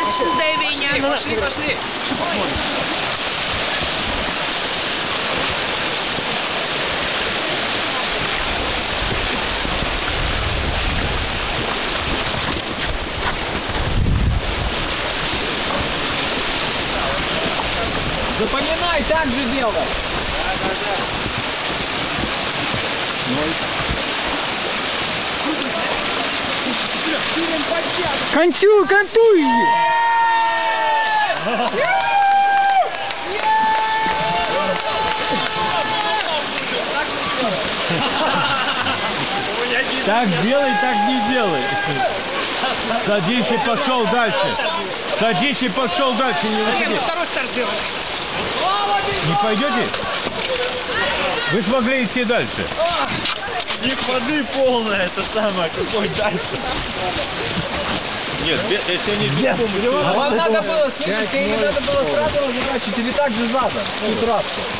Пошли, пошли. Запоминай, так же делай. Да. Кантуй, кантуй! Так делай, так не делай. Садись и пошел дальше. Садись и пошел дальше, не выходи. Второй старт делать. Не пойдете? Вы смогли идти дальше. Их воды полная, это самое, какой дальше? Нет, если они без помощи... Вам надо было, слышишь, тебе надо было сразу разворачивать или так же задом, чуть раз.